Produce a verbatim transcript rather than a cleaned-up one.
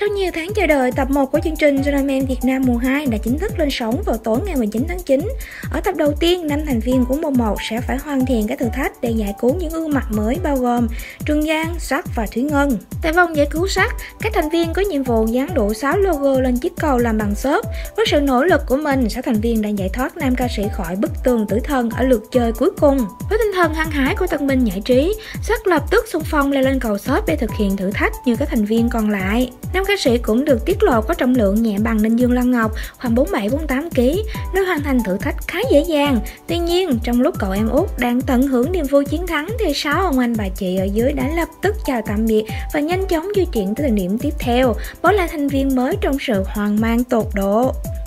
Sau nhiều tháng chờ đợi, tập một của chương trình Running Việt Nam mùa hai đã chính thức lên sóng vào tối ngày mười chín tháng chín. Ở tập đầu tiên, năm thành viên của mùa một sẽ phải hoàn thiện các thử thách để giải cứu những gương mặt mới bao gồm Trường Giang, Sắc và Thúy Ngân. Tại vòng giải cứu Sắc, các thành viên có nhiệm vụ dán đủ sáu logo lên chiếc cầu làm bằng xốp. Với sự nỗ lực của mình, sáu thành viên đã giải thoát nam ca sĩ khỏi bức tường tử thần ở lượt chơi cuối cùng. Với tinh thần hăng hái của tân binh giải trí, Sắc lập tức xung phong leo lên cầu xốp để thực hiện thử thách như các thành viên còn lại. Nam ca sĩ cũng được tiết lộ có trọng lượng nhẹ bằng Ninh Dương Lan Ngọc, khoảng bốn mươi bảy đến bốn mươi tám ki lô gam, nơi hoàn thành thử thách khá dễ dàng. Tuy nhiên, trong lúc cậu em út đang tận hưởng niềm vui chiến thắng thì sáu ông anh bà chị ở dưới đã lập tức chào tạm biệt và nhanh chóng di chuyển tới thời điểm tiếp theo, bỏ lại thành viên mới trong sự hoang mang tột độ.